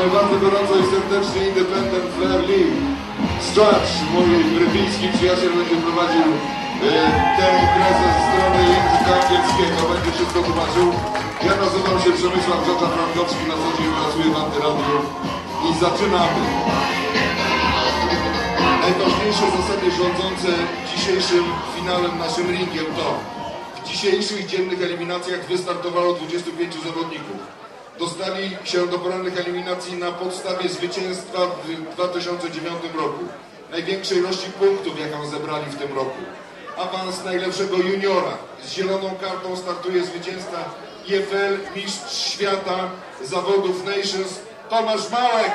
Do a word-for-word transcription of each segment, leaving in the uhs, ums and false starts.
Witamy bardzo gorąco i serdecznie Independent Flair League. Stracz, mój brytyjski przyjaciel, będzie prowadził e, tę imprezę ze strony języka angielskiego, będzie wszystko tłumaczył. Ja nazywam się Przemysław Rzecza Frankowski, na co dzień pracuję w Antyradiu i zaczynamy. Najważniejsze zasady rządzące dzisiejszym finałem naszym ringiem to: w dzisiejszych dziennych eliminacjach wystartowało dwudziestu pięciu zawodników. Dostali się do porannych eliminacji na podstawie zwycięstwa w dwa tysiące dziewiątym roku. Największej ilości punktów, jaką zebrali w tym roku. Awans najlepszego juniora. Z zieloną kartą startuje zwycięzca I F L, mistrz świata zawodów Nations, Tomasz Małek.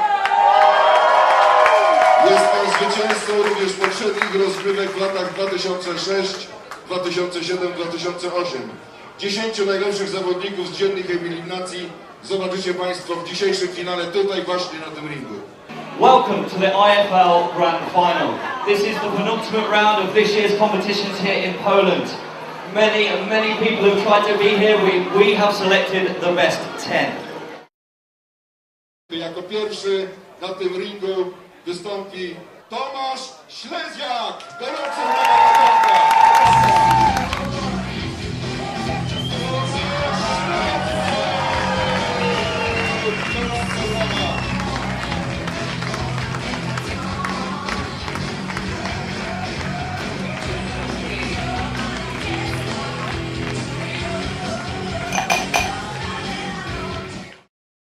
Jest pan zwycięzcą również poprzednich rozgrywek w latach dwa tysiące szóstym, dwa tysiące siódmym, dwa tysiące ósmym. Dziesięciu najlepszych zawodników z dziennych eliminacji zobaczycie państwo w dzisiejszym finale tutaj właśnie na tym ringu. Welcome to the I F L Grand Final. This is the penultimate round of this year's competitions here in Poland. Many, many people have tried to be here. We, we have selected the best ten. Jako pierwszy na tym ringu wystąpi Tomasz Śleziak. Gorąco brawa!